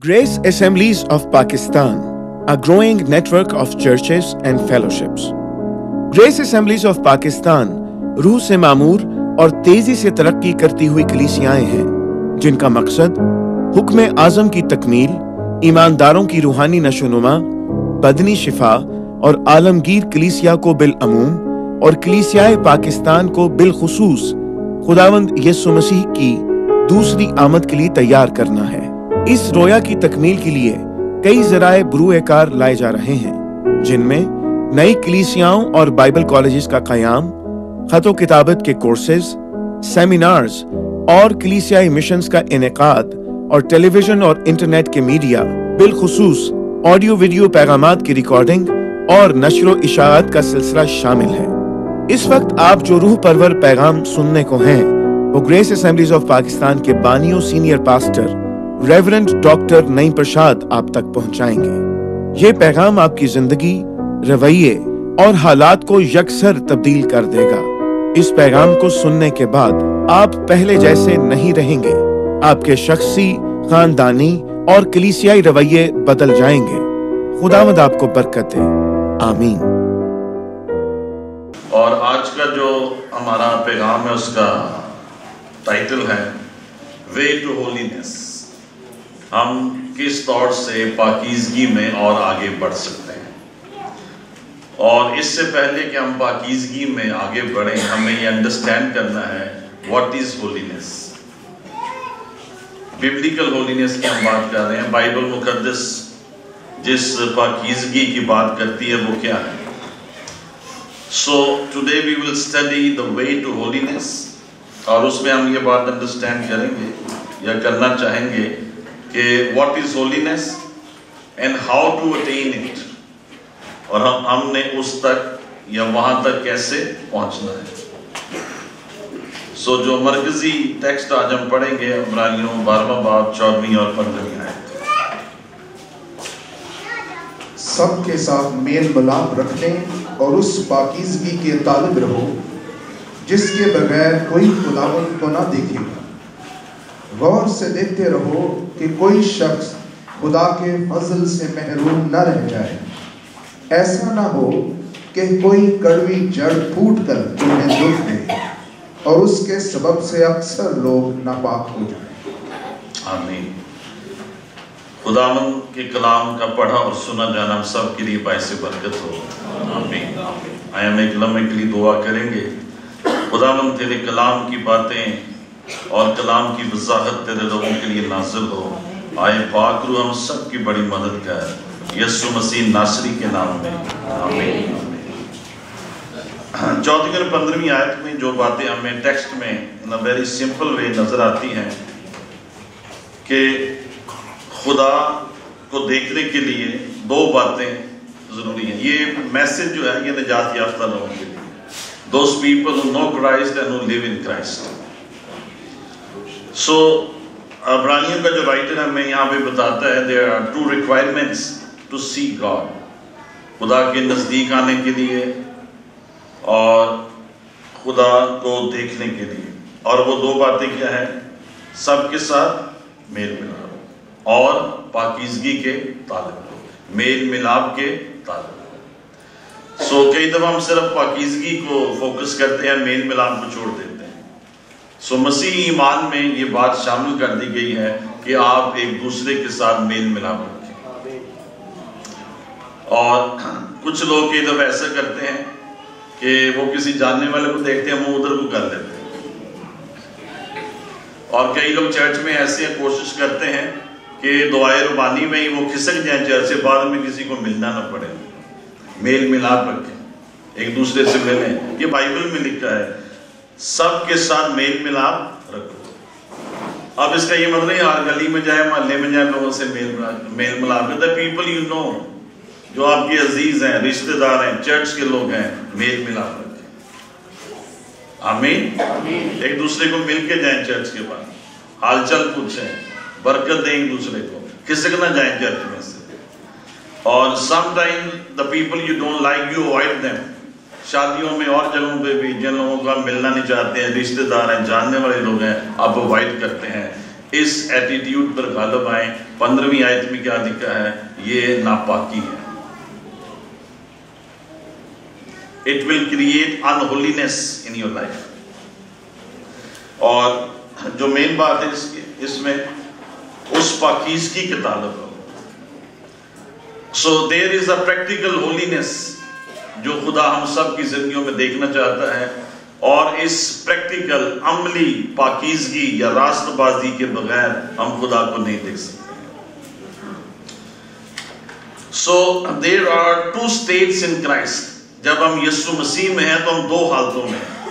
Grace Assemblies of Pakistan, a growing network of churches and fellowships. Grace Assemblies of Pakistan रूह से मामूर और तेजी से तरक्की करती हुई कलीसियाएं हैं, जिनका मकसद हुक्म आज़म की तकमील, ईमानदारों की रूहानी नशोनुमा, बदनी शिफा और आलमगीर कलीसिया को बिलअमूम और कलीसियाए पाकिस्तान को बिलखुसूस खुदावंद यीशु मसीह की दूसरी आमद के लिए तैयार करना है। इस रोया की तकमील के लिए कई ज़राए बरूएकार लाए जा रहे हैं, जिनमें नई कलीसियाओं और बाइबल कॉलेजेस का क़याम, खतो किताबत के कोर्सेज, सेमिनार्स और कलीसियाई मिशंस का इनेकाद और टेलीविजन और इंटरनेट के मीडिया, बिलखुसूस ऑडियो वीडियो पैगामात की रिकॉर्डिंग और नशर इशाअत का सिलसिला शामिल है। इस वक्त आप जो रूह परवर पैगाम सुनने को हैं, वो ग्रेस असेंबलीज ऑफ पाकिस्तान के बानियों senior pastor reverend doctor Naeem Prasad आप तक पहुंचाएंगे। ये पैगाम आपकी जिंदगी, रवैये और हालात को यकसर तब्दील कर देगा। इस पैगाम को सुनने के बाद आप पहले जैसे नहीं रहेंगे। आपके शख्सी, खानदानी और कलीसियाई रवैये बदल जाएंगे। खुदावंद आपको बरकत दे। आमीन। और आज का जो हमारा पैगाम है उसका टाइटल है वे टू होलीनेस। हम किस तौर से पाकीज़गी में और आगे बढ़ सकते हैं। और इससे पहले कि हम पाकीज़गी में आगे बढ़ें, हमें ये अंडरस्टैंड करना है what is holiness. Biblical holiness की हम बात कर रहे हैं। बाइबल मुकद्दस जिस पाकीज़गी की बात करती है वो क्या है। So today we will study the way to holiness, और उसमें हम ये बात अंडरस्टैंड करेंगे या करना चाहेंगे कि what is holiness and how to attain it, और हमने उस तक या वहां तक कैसे पहुंचना है। सो जो मरकजी टेक्स्ट आज हम पढ़ेंगे इब्रानियों 12वां बाब 14वीं और 15वीं आयत। सबके साथ मेल मिलाप रखने और उस पाकीज़गी के तालिब रहो जिसके बगैर कोई खुदावंद को ना देखेगा। गौर से देखते रहो कि कोई शख्स खुदा के फजल से महरूम न रह जाए। ऐसा ना हो कि कोई कड़वी जड़ फूट कर तुम्हें दुख दे और उसके सबब से अक्सर लोग नापाक हो जाएं। आमीन। खुदावंद के कलाम का पढ़ा और सुना जाना हम सब के लिए बाइस बरकत हो। आमीन। आए हम एक लम्हे के लिए दुआ करेंगे। खुदावंद तेरे कलाम की बातें और कलाम की वजाहत तेरे लोगों के लिए नाजिल हो। आए पाक रूह हम सब की बड़ी मदद कर, यीशु मसीह नासरी के नाम में। आमीन। 14वीं और 15वीं आयत में जो बातें हमें टेक्स्ट में इन अ वेरी सिंपल वे नजर आती हैं कि खुदा को देखने के लिए दो बातें जरूरी हैं। ये मैसेज जो है ये निजात याफ्ता लोगों के लिए, those people who know Christ and who live in Christ. So इब्रानियों का जो राइटर हमें यहाँ पे बताता है there are two requirements to see God, खुदा के नज़दीक आने के लिए और खुदा को देखने के लिए। और वो दो बातें क्या है? सबके साथ मेल मिलाप और पाकीज़गी के ताल्लुक, मेल मिलाप के ताल्लुक। सो कई दफ़ा हम सिर्फ पाकीज़गी को फोकस करते हैं, मेल मिलाप को छोड़ देते हैं। सो मसीह ईमान में ये बात शामिल कर दी गई है कि आप एक दूसरे के साथ मेल मिलाप रखें। और कुछ लोग कई दफ़ा ऐसा करते हैं कि वो किसी जानने वाले को देखते हैं, मुँह उधर को कर लेते हैं। और कई लोग चर्च में ऐसे कोशिश करते हैं कि दुआए रुबानी में ही वो खिसक जाए चर्च से, बाद में किसी को मिलना ना पड़े। मेल मिलाप रखें, एक दूसरे से मिलें। ये बाइबल में लिखा है सबके साथ मेल मिलाप रखो। अब इसका ये मतलब नहीं हर गली में जाए, मोहल्ले में जाए, लोगों से मेल मिलाप करते। पीपल यू नो, जो आपके अजीज हैं, रिश्तेदार हैं, चर्च के लोग हैं, मेल मिलाप रखें। आमीन। एक दूसरे को मिल के जाए चर्च के बाद, हालचाल पूछें, बरकत दें एक दूसरे को, खिसक ना जाए चर्च में से। और sometime the people you don't like you avoid them. शादियों में और जगहों पे भी जिन लोगों को आप मिलना नहीं चाहते हैं, रिश्तेदार हैं, जानने वाले लोग हैं, आप अवॉइड करते हैं। इस एटीट्यूड पर गालिब आए। 15वीं आयत में क्या लिखा है? ये नापाकी है। It will create unholiness in your life. और जो मेन बात है इसमें उस पाकीज़गी के ताल्लुक हो। So there is a practical holiness जो खुदा हम सब की जिंदगियों में देखना चाहता है, और इस प्रैक्टिकल अमली पाकीज़गी या रास्तबाजी के बगैर हम खुदा को नहीं देख सकते। So there are two states in Christ. जब हम यीशु मसीह में हैं तो हम दो हालतों में हैं,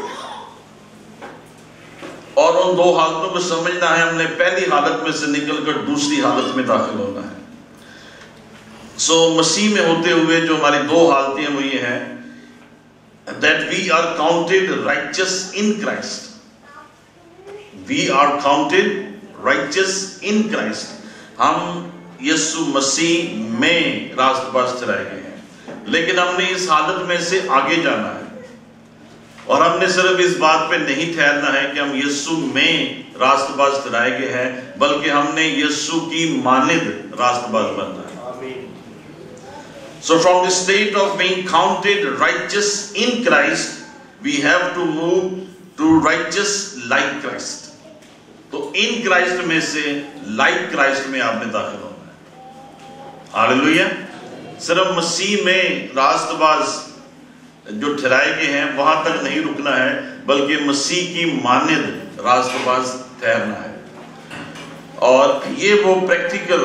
और उन दो हालतों को समझना है। हमने पहली हालत में से निकलकर दूसरी हालत में दाखिल होना है। सो मसीह में होते हुए जो हमारी दो हालतें हैं वो ये है that we are counted righteous in Christ. We are counted righteous in Christ. हम यीशु मसीह में रास्तबाज ठहराए गए हैं, लेकिन हमने इस हालत में से आगे जाना है, और हमने सिर्फ इस बात पे नहीं ठहरना है कि हम यीशु में रास्तबाज ठहराए गए हैं, बल्कि हमने यीशु की मानिंद रास्तबाज बनना है। So from the state of being counted righteous in Christ, we have to move to righteous like Christ. तो in Christ में से like Christ में आपने दाखिल होना है। हालेलुया। सिर्फ मसीह में रास्तबाज जो ठहराए गए हैं वहां तक नहीं रुकना है, बल्कि मसीह की मानिंद रास्तबाज ठहरना है। और ये वो प्रैक्टिकल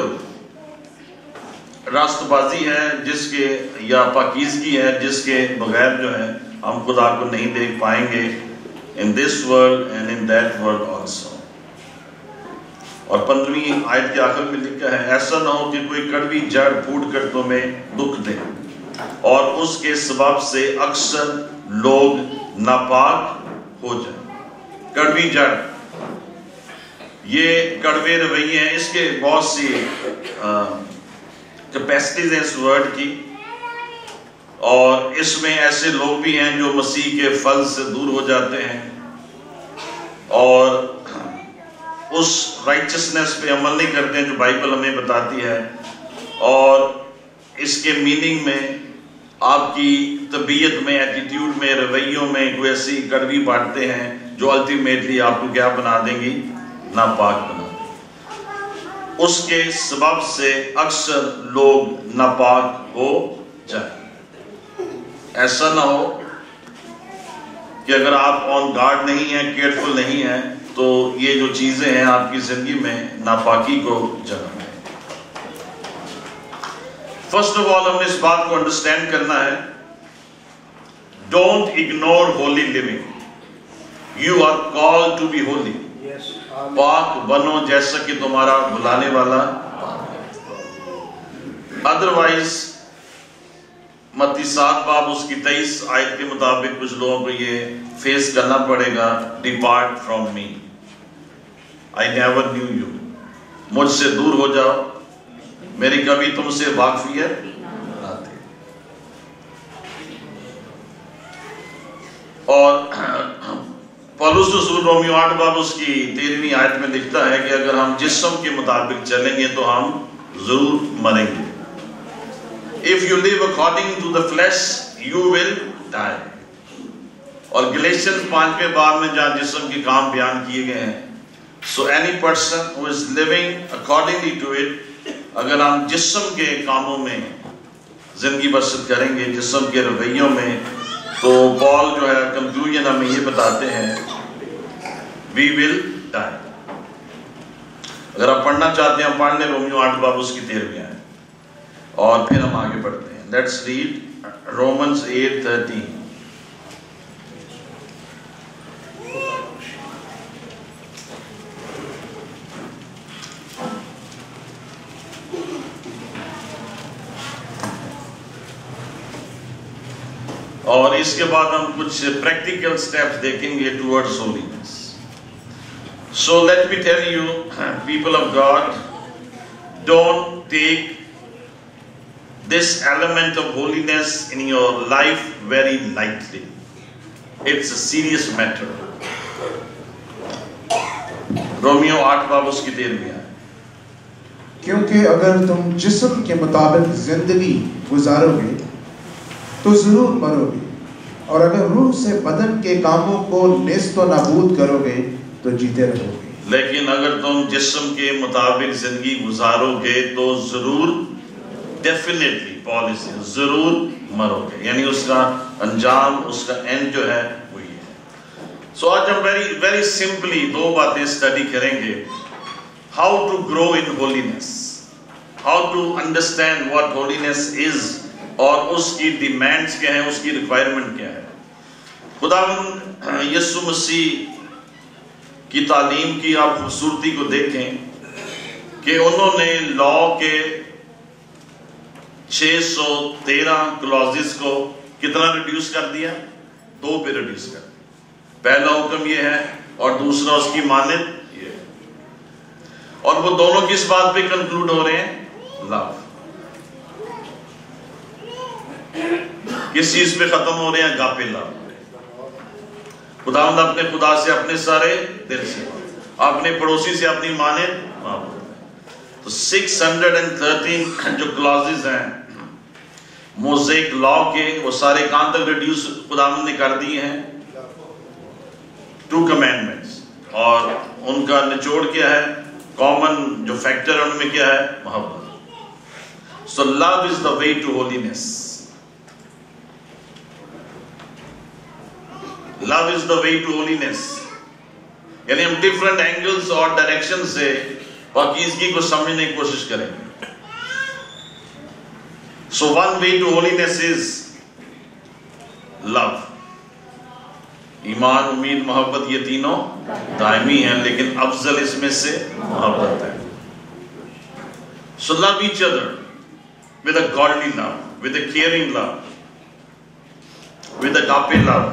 रास्तबाजी है जिसके या पाकीज़गी है जिसके बगैर जो है हम खुदा को नहीं देख पाएंगे in this world and in that world also. और 15वीं आयत के आखिर में लिखा है, ऐसा ना हो कि कोई कड़वी जड़ फूट कर तुम्हें दुख दे, और उसके सबब से अक्सर लोग नापाक हो जाए। कड़वी जड़, ये कड़वे रवैये हैं, इसके बहुत सी कैपेसिटीज हैं इस वर्ड की, और इसमें ऐसे लोग भी हैं जो मसीह के फल से दूर हो जाते हैं और उस राइचसनेस पे अमल नहीं करते हैं जो बाइबल हमें बताती है, और इसके मीनिंग में आपकी तबीयत में, एटीट्यूड में, रवैयों में कोई ऐसी कड़वी बांटते हैं जो अल्टीमेटली आपको क्या बना देंगी? नापाक बना देंगी। उसके सबब से अक्सर लोग नापाक हो जाए। ऐसा ना हो कि अगर आप ऑन गार्ड नहीं हैं, केयरफुल नहीं हैं, तो ये जो चीजें हैं आपकी जिंदगी में नापाकी को जन्म दें। फर्स्ट ऑफ ऑल हमें इस बात को अंडरस्टैंड करना है, don't ignore holy living. You are called to be holy. पाक बनो जैसा कि तुम्हारा बुलाने वाला पाक है। अदरवाइज मत्ती 7 बाब उसकी 23 आयत के मुताबिक कुछ लोगों को ये फेस करना पड़ेगा, depart from me, I never knew you. मुझसे दूर हो जाओ, मेरी कभी तुमसे वाकफियत ना थी। और पौलुस रसूल रोमियो 8 बाब उसकी 13वीं आयत में लिखता है कि अगर हम जिस्म के मुताबिक चलेंगे तो हम जरूर मरेंगे। If you live according to the flesh, you will die. और गलेशियंस 5वें बाब में जहाँ जिस्म के काम बयान किए गए हैं, so any person who is living accordingly to it, अगर हम जिस्म के कामों में जिंदगी बसर करेंगे, जिस्म के रवैयों में, तो पॉल जो है कंक्लूजन हमें ये बताते हैं, we will die. अगर आप पढ़ना चाहते हैं पढ़ लें रोमियो 8 बाब उसकी 13वीं आयत, और फिर हम आगे बढ़ते हैं। Let's read Romans 8:13। और इसके बाद हम कुछ प्रैक्टिकल स्टेप्स देखेंगे towards holiness. So let me tell you people of God, don't take this element of holiness in your life very lightly. It's a serious matter. रोमियो 8 बाब उसकी 13वीं आयत। क्योंकि अगर तुम जिस्म के मुताबिक जिंदगी गुजारोगे तो जरूर मरोगे, और अगर रूह से बदन के कामों को नेस्त व नाबूद करोगे तो जीते रहोगे। लेकिन अगर तुम जिस्म के मुताबिक जिंदगी गुजारोगे तो जरूर, डेफिनेटली पॉलिसी, जरूर मरोगे, यानी उसका अंजाम, उसका एंड जो है वही है। सो आज हम वेरी सिंपली 2 बातें स्टडी करेंगे। How to grow in holiness, how to understand what holiness is, और उसकी डिमांड्स क्या है, उसकी रिक्वायरमेंट क्या है। खुदावंद यीशु मसीह की तालीम की आप खूबसूरती को देखें कि उन्होंने लॉ के 613 क्लॉजेस को कितना रिड्यूस कर दिया? 2 पे रिड्यूस कर दिया। पहला हुक्म ये है और दूसरा उसकी मानित ये है, और वो दोनों किस बात पे कंक्लूड हो रहे हैं? लव। किस चीज पे खत्म हो रहे हैं? Agape love. खुदावंद अपने खुदा से अपने सारे दिल से, अपने पड़ोसी से अपनी माने। तो 613 जो क्लॉजेस हैं मोज़ेक लॉ के, वो सारे कहां तक रिड्यूस खुदावंद ने कर दिए हैं? 2 कमांडमेंट्स, और उनका निचोड़ क्या है? कॉमन जो फैक्टर है उनमें क्या है? मोहब्बत। So love is the way to holiness. Love is the way to holiness, यानी हम डिफरेंट एंगल्स और डायरेक्शन से पाकीज़गी को समझने की कोशिश करेंगे। So one way to holiness is love. ईमान, उम्मीद, मोहब्बत, ये तीनों दायमी हैं, लेकिन अफजल इसमें से मोहब्बत है। So love each other with a godly love, with a caring love, with agape love,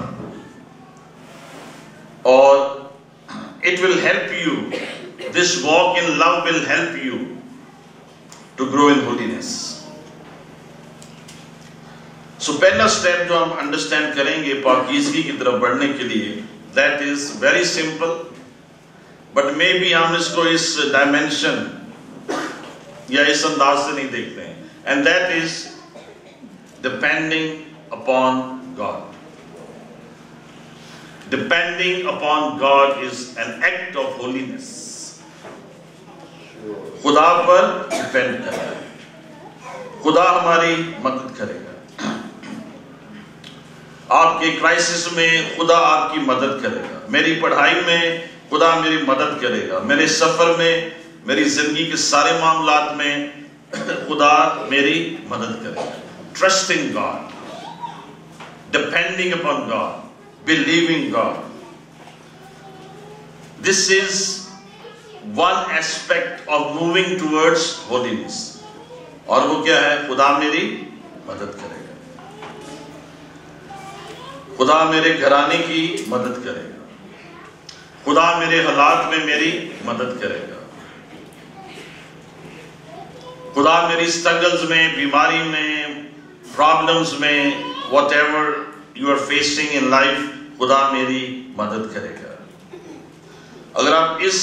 or it will help you, this walk in love will help you to grow in holiness. So पहला step जो हम understand करेंगे पाकीज़गी की तरफ बढ़ने के लिए, that is very simple, but maybe हम इसको इस डायमेंशन या इस अंदाज से नहीं देखते हैं, and that is depending upon God. Depending upon God is an act of holiness. खुदा पर डिपेंड करना, खुदा हमारी मदद करेगा। आपके क्राइसिस में खुदा आपकी मदद करेगा, मेरी पढ़ाई में खुदा मेरी मदद करेगा, मेरे सफर में, मेरी जिंदगी के सारे मामलात में खुदा मेरी मदद करेगा। Trusting God, depending upon God, believing God. This is one aspect of moving towards holiness. और वो क्या है? खुदा मेरी मदद करेगा, खुदा मेरे घराने की मदद करेगा, खुदा मेरे हालात में मेरी मदद करेगा, खुदा मेरी स्ट्रगल्स में, बीमारी में, प्रॉब्लम्स में, whatever you are facing in life, खुदा मेरी मदद करेगा। अगर आप इस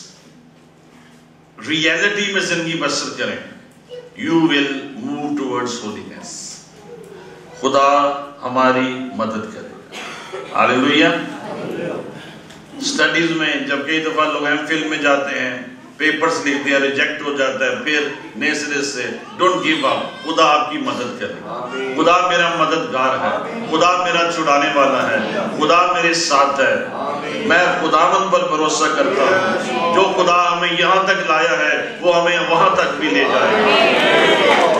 रियलिटी में जिंदगी बसर करें, you will move towards holiness. खुदा हमारी मदद करेगा। हालेलुया। स्टडीज में जब कई दफा लोग एमफिल में जाते हैं, पेपर्स लिखते हैं, रिजेक्ट हो जाता है, फिर नए सिरे से डोंट गिव अप, खुदा आपकी मदद करे, खुदा मेरा मददगार है, खुदा मेरा छुड़ाने वाला है, खुदा मेरे साथ है, मैं खुदावंद पर भरोसा करता हूँ, जो खुदा हमें यहाँ तक लाया है वो हमें वहां तक भी ले जाएगा।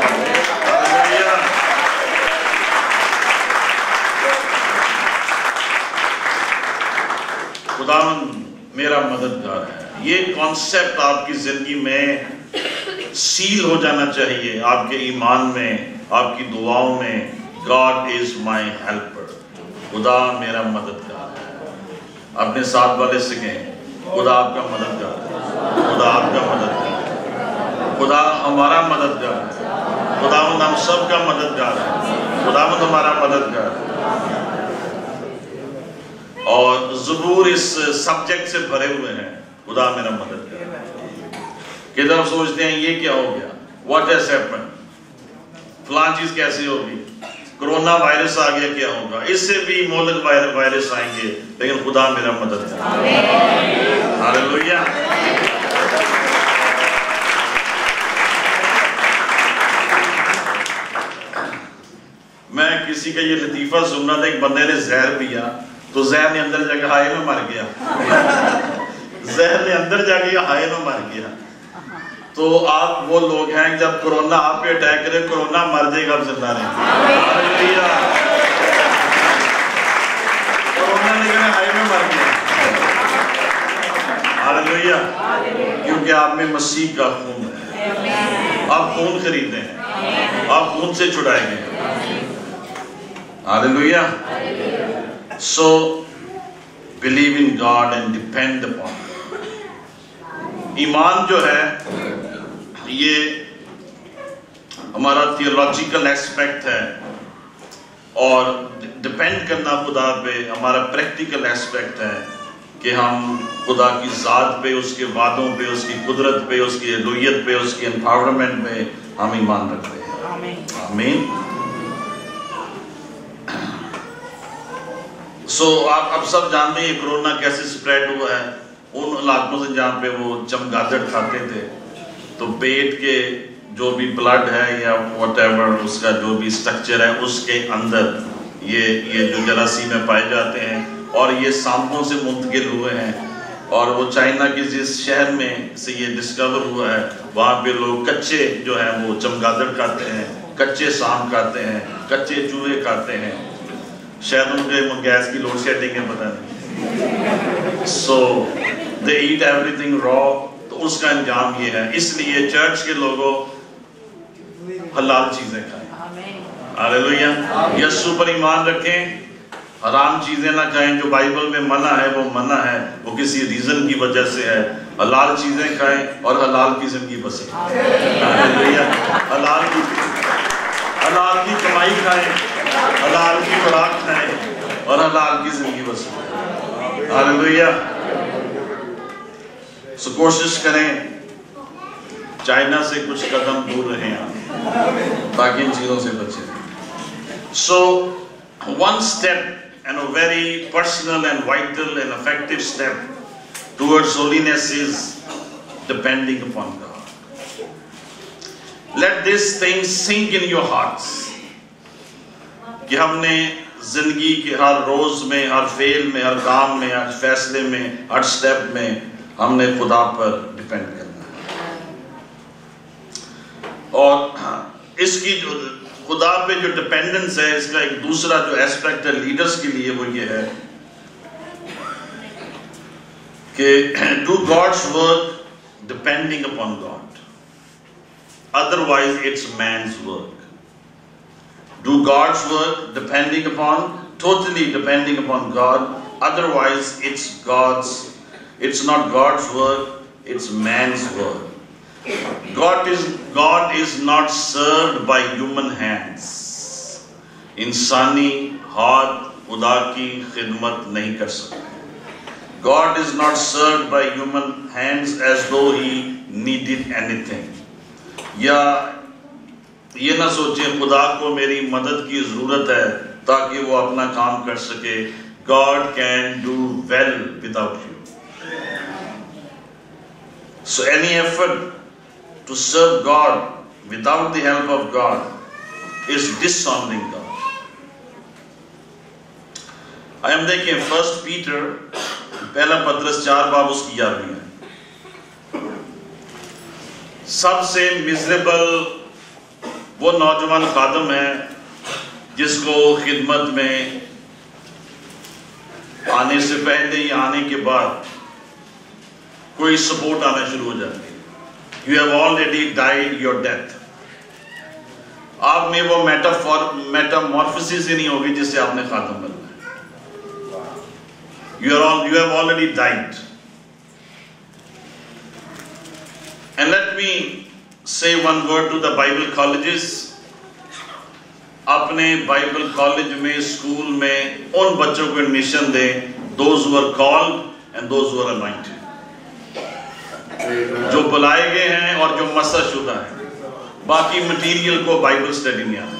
खुदावंद मेरा मददगार है, ये कॉन्सेप्ट आपकी जिंदगी में सील हो जाना चाहिए, आपके ईमान में, आपकी दुआओं में। गॉड इज माई हेल्पर, खुदा मेरा मददगार है। अपने साथ वाले से कहें, खुदा आपका मददगार है, खुदा आपका मददगार है, खुदा हमारा मददगार है, खुदावंद हम सब का मददगार है, खुदावंद हमारा मददगार है। और ज़बूर इस सब्जेक्ट से भरे हुए हैं। خدا میرا مدد کرے. کہ جب سوچتے ہیں یہ کیا ہو گیا, واٹ ہیز ہیپن, فلاں چیز کیسے ہوگی, کرونا وائرس آ گیا, کیا ہوگا, اس سے بھی مہلک وائرس آئیں گے, لیکن خدا میرا مدد کرے. ہاللویا. میں کسی کا یہ لطیفہ سن رہا تھا, ایک بندے نے زہر پیا تو زہر نے اندر جا کے ہائے میں مر گیا. زہر نے اندر جا کے ہائے میں مر گیا. تو آپ وہ لوگ ہیں جب کرونا آپ پہ اٹیک کرے, کرونا مر جائے گا, آپ زندہ رہیں. کرونا نے کہا ہائے میں مر گیا. ہاللویا. کیونکہ آپ میں مسیح کا خون ہے, آپ خون خریدے ہیں, آپ خون سے چھڑائے گئے. Hallelujah. So believe in God and depend upon God. ایمان جو ہے یہ ہمارا تھیولوجیکل ایسپیکٹ ہے, اور ڈپینڈ کرنا خدا پہ ہمارا پریکٹیکل ایسپیکٹ ہے کہ ہم خدا کی ذات پہ, اس کے وعدوں پہ, اس کی قدرت پہ, اس کی الوہیت پہ, اس کی امپاورمنٹ پہ ہم ایمان رکھتے ہیں. آمین. سو آپ اب سب جانتے ہیں یہ کرونا کیسے سپریڈ ہوا ہے. ان علاقوں سے جہاں پہ وہ چمگادڑ کھاتے تھے, تو پیٹ کے جو بھی بلڈ ہے یا واٹ ایور اس کا جو بھی سٹرکچر ہے, اس کے اندر یہ جو جراثیم پائے جاتے ہیں, اور یہ سانپوں سے منتقل ہوئے ہیں. اور وہ چائنا کے جس شہر میں سے یہ ڈسکور ہوا ہے, وہاں پہ لوگ کچے جو ہیں وہ چمگادڑ کھاتے ہیں, کچے سانپ کھاتے ہیں, کچے چوہے کھاتے ہیں. شاید ان کے گیس کی لوڈ شیڈنگ ہے, پتہ نہیں. So they eat everything raw. تو اس کا انجام یہ ہے. اس لیے چرچ کے لوگوں حلال چیزیں کھائیں. ہاللویا. یسوع پر ایمان رکھیں, حرام چیزیں نہ کھائیں. جو بائبل میں منع ہے وہ منع ہے, وہ کسی ریزن کی وجہ سے ہے. حلال چیزیں کھائیں اور حلال کی زندگی بسیں. ہاللویا. حلال کی کمائی کھائیں, حلال کی خوراک کھائیں اور حلال کی زندگی بسیں. ہاللویا. سو کوشش کریں چائنا سے کچھ قدم دور رہیں آپ, تاکہ ان چیزوں سے بچیں. سو one step and a very personal and vital and effective step towards holiness is depending upon God. Let this thing sink in your hearts. کہ ہم نے زندگی کے ہر روز میں, ہر فعل میں, ہر کام میں, ہر فیصلے میں, ہر سٹیپ میں ہم نے خدا پر ڈیپینڈ کرنا ہے. اور اس کی جو خدا پہ جو ڈیپینڈنس ہے, اس کا ایک دوسرا جو ایسپیکٹ ہے لیڈرز کے لیے, وہ یہ ہے کہ do God's work depending upon God. Otherwise it's man's work. Do God's work depending upon, totally depending upon God. Otherwise it's not God's work, it's man's work. God is not served by human hands. انسانی ہاتھ خدا کی خدمت نہیں کر سکتے. God is not served by human hands as though he needed anything. یا یہ نہ سوچیں خدا کو میری مدد کی ضرورت ہے تاکہ وہ اپنا کام کر سکے. God can do well without you. So any effort to serve God without the help of God is dishonoring God. ہم دیکھیں 1 Peter پہلا پطرس 4 باب اس کی 11 ہے. سب سے میزریبل وہ نوجوان خادم ہے جس کو خدمت میں آنے سے پہلے یا آنے کے بعد کوئی سپورٹ آنا شروع ہو جاتی ہے. You have already died your death. آپ میں وہ میٹامورفسس ہی نہیں ہوگی جس سے آپ نے خاتم بننا ہے. You have already died. And let me say one word to the Bible colleges. اپنے بائبل کالج میں, اسکول میں ان بچوں کو ایڈمیشن دیں, those who are called and those who are anointed. جو بلائے گئے ہیں اور جو مسح شدہ ہیں. باقی مٹیریل کو بائبل اسٹڈی میں آنا.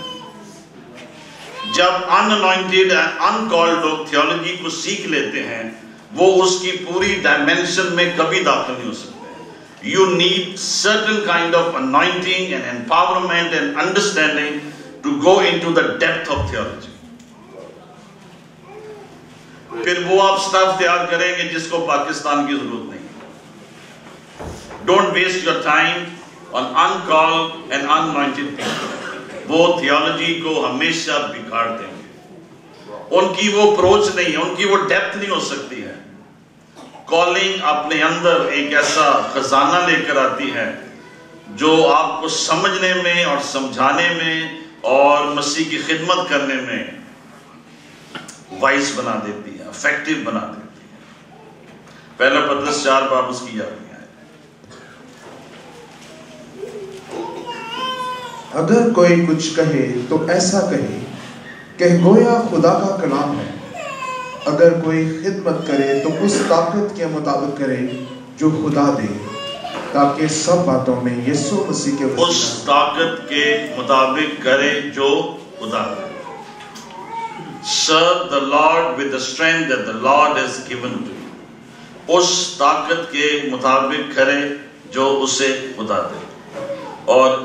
جب ان انوائنٹڈ ان کالڈ لوگ تھیولوجی کو سیکھ لیتے ہیں وہ اس کی پوری ڈائمینشن میں کبھی داخل نہیں ہو سکتے. You need certain kind of anointing and empowerment and understanding to go into the depth of theology. پھر وہ آپ سٹاف تیار کریں گے جس کو پاکستان کی ضرورت نہیں. Don't waste your time on uncalled and anointed people. وہ تھیولوجی کو ہمیشہ بگاڑ دیں گے. ان کی وہ اپروچ نہیں ہے, ان کی وہ ڈیپتھ نہیں ہو سکتی ہے. کالنگ اپنے اندر ایک ایسا خزانہ لے کر آتی ہے جو آپ کو سمجھنے میں اور سمجھانے میں اور مسیح کی خدمت کرنے میں وائس بنا دیتی ہے, افیکٹو بنا دیتی ہے. پہلا پترس 4 باب اس کی یاد میں آئے. اگر کوئی کچھ کہے تو ایسا کہے کہ گویا خدا کا کلام ہے. اگر کوئی خدمت کرے تو اس طاقت کے مطابق کرے جو خدا دے, تاکہ سب باتوں میں یسوع مسیح کے اس طاقت کے مطابق کرے جو خدا دے. Serve the Lord with the strength that the Lord has given to you. اس طاقت کے مطابق کرے جو اسے خدا دے. اور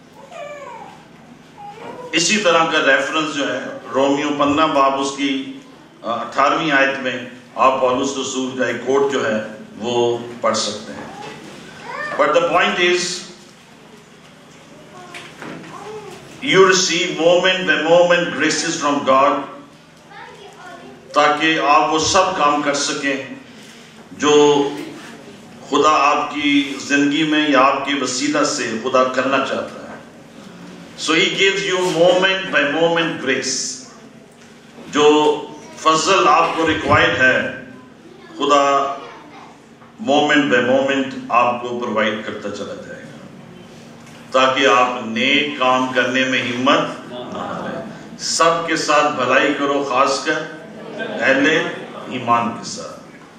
اسی طرح کا ریفرنس جو ہے رومیو 15 باب اس کی 18ویں آیت میں آپ پولس رسول کا ایک کوٹ جو ہے وہ پڑھ سکتے ہیں. But the point is, you receive moment by moment graces from God تاکہ آپ وہ سب کام کر سکیں جو خدا آپ کی زندگی میں یا آپ کے وسیلہ سے خدا کرنا چاہتا ہے. So he gives you moment by moment grace. جو فضل آپ کو ریکوائرڈ ہے خدا مومنٹ بائی مومنٹ آپ کو پرووائڈ کرتا چلا جائے گا تاکہ آپ نیک کام کرنے میں ہمت نہ ہاریں. سب کے ساتھ بھلائی کرو, خاص کر اہل ایمان کے ساتھ.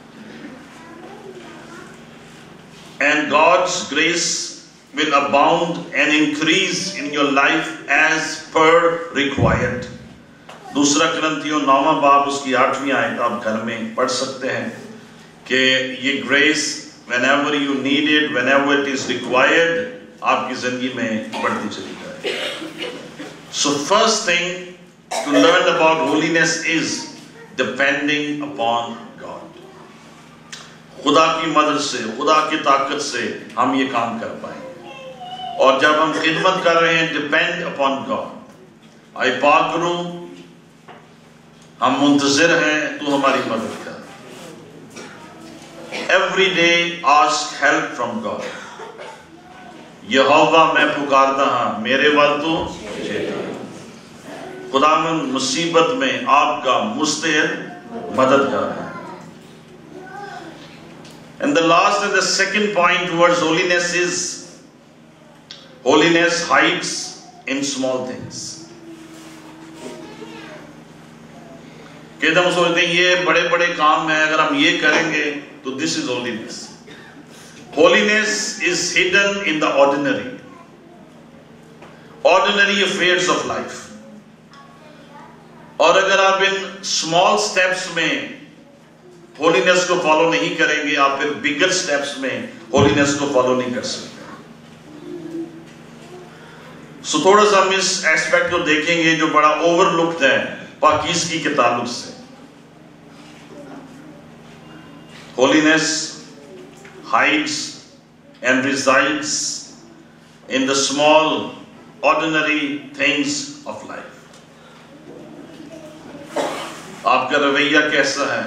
And God's grace will abound and increase in your life as per required. دوسرا کرنتھیوں 9واں باب اس کی 8ویں آیت آپ گھر میں پڑھ سکتے ہیں کہ یہ grace whenever you need it, whenever it is required, آپ کی زندگی میں بڑھتی چلی جائے. So first thing to learn about holiness is depending upon God. خدا کی مدد سے, خدا کی طاقت سے ہم یہ کام کر پائیں. اور جب ہم خدمت کر رہے ہیں depend upon God. آئے پاک روح, ہم منتظر ہیں تو ہماری مدد کر. Every day ask help from God. یہوہ میں پکارتا ہاں, میرے وال تو خداوند مصیبت میں آپ کا مستعد مددگار ہے. And the last and the second point towards holiness is holiness hides in small things. کہ ہم سوچتے ہیں یہ بڑے بڑے کام ہیں, اگر ہم یہ کریں گے تو this is holiness. Holiness is hidden in the ordinary affairs of life. اور اگر آپ ان small steps میں holiness کو فالو نہیں کریں گے, آپ پھر bigger steps میں holiness کو فالو نہیں کر سکتے. سو تھوڑا سا ہم اس ایسپیکٹ کو دیکھیں گے جو بڑا اوور لکڈ ہے پاکیزگی کے تعلق سے. Holiness hides and resides in the small, ordinary things of life. آپ کا رویہ کیسا ہے,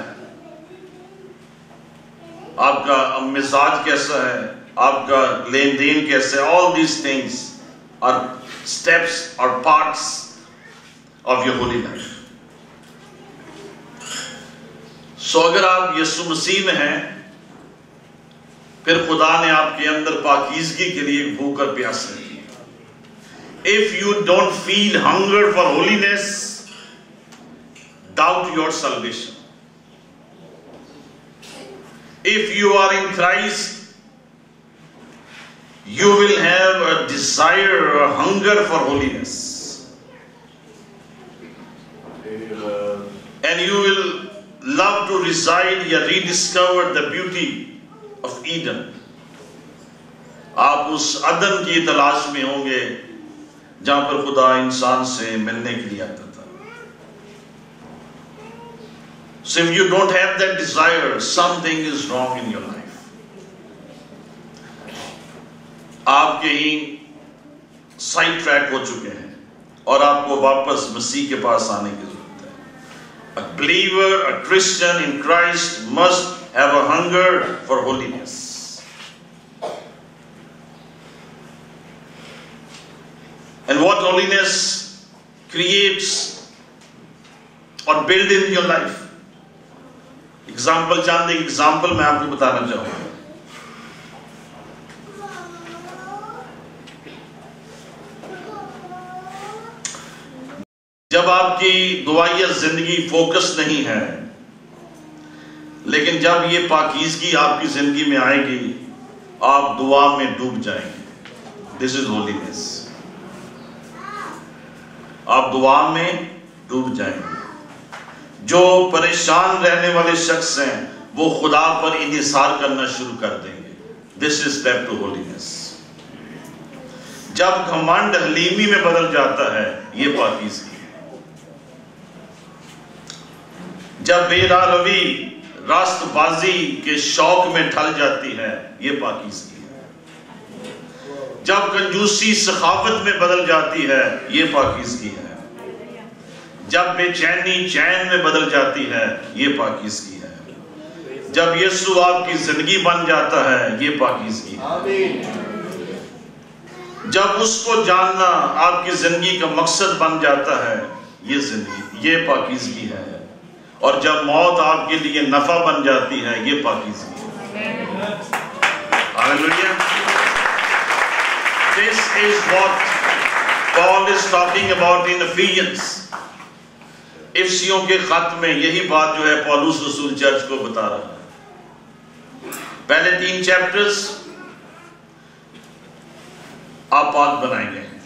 آپ کا مزاج کیسا ہے, آپ کا لین دین کیسا ہے, all these things are steps or parts of your holy life. سو اگر آپ یسوع مسیح میں ہیں, پھر خدا نے آپ کے اندر پاکیزگی کے لیے بھوک اور پیاس رکھی. If you don't feel hunger for holiness, doubt your salvation. If you are in Christ, you will have a desire, a hunger for holiness. And you will love to reside या rediscover the beauty of Eden. आप उस अदन की तलाश में होंगे जहां पर खुदा इंसान से मिलने के लिए आता था. So if you don't have that desire, something is wrong in your life. आप कहीं साइड ट्रैक हो चुके हैं और आपको वापस मसीह के पास आने की जरूरत है. A believer, a Christian in Christ must have a hunger for holiness. And what holiness creates or build in your life. चंद एग्जाम्पल मैं आपको बताना चाहूंगा. जब आपकी दुआया जिंदगी फोकस नहीं है, लेकिन जब ये पाकीज़गी आपकी जिंदगी में आएगी, आप दुआ में डूब जाएंगे. This is holiness. आप दुआ में डूब जाएंगे. जो परेशान रहने वाले शख्स हैं वो खुदा पर इन्हिसार करना शुरू कर देंगे. This is step to holiness. जब घमंड हलीमी में बदल जाता है, ये पाकीज़गी है. जब बेरारवी रास्तबाजी के शौक में ढल जाती है, ये पाकीज़गी है. जब कंजूसी सखावत में बदल जाती है, ये पाकीज़गी है. जब बेचैनी चैन में बदल जाती है, ये पाकीज़गी है. जब यीशु आपकी जिंदगी बन जाता है, ये पाकीज़गी है. जब उसको जानना आपकी जिंदगी का मकसद बन जाता है, ये जिंदगी, ये पाकीज़गी है. और जब मौत आपके लिए नफा बन जाती है, ये पाकीज़गी है. Hallelujah. This is what Paul is talking about in Ephesians. इफिसियों के खत में यही बात जो है पौलुस रसूल चर्च को बता रहा है. पहले 3 चैप्टर्स आप पाक बनाए गए हैं.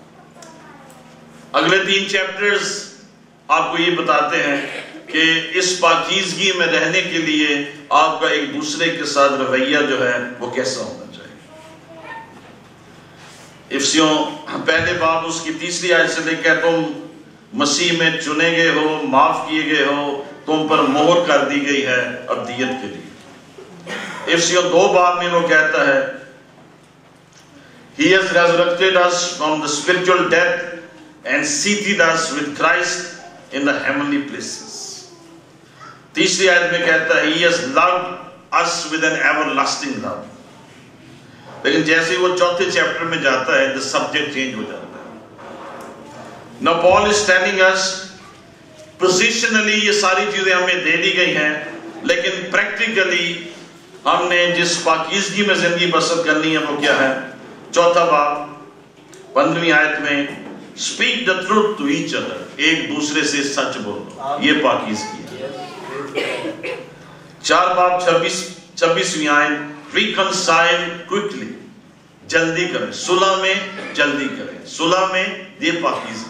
अगले 3 चैप्टर्स आपको ये बताते हैं कि इस पाकीज़गी में रहने के लिए आपका एक दूसरे के साथ रवैया जो है वो कैसा होना चाहिए. इफिसियों पहले बाब उसकी 3री आयत से लेकर, तुम मसीह में चुने गए हो, माफ किए गए हो, तुम पर मोहर कर दी गई है अब्दियत के लिए. इफिसियों 2 बाब में वो कहता है, He has resurrected us from the spiritual death and seated us with Christ in the heavenly places. 3री आयत में कहता है, He has loved us with an everlasting love. लेकिन जैसे वो 4थे चैप्टर में जाता है, the subject change हो जाता है. Now Paul is telling us, positionally ये सारी चीजें हमें दे दी गई हैं, लेकिन practically हमने जिस पाकीज़गी में जिंदगी बसर करनी है वो क्या है. 4था बाब 15वीं आयत में, speak the truth to each other. एक दूसरे से सच बोलो, ये पाकीज़गी है. 4 बाब 26वीं आयत, reconcile quickly. जल्दी करें, सुलह में जल्दी करें. सुलह में ये पाकीज़गी.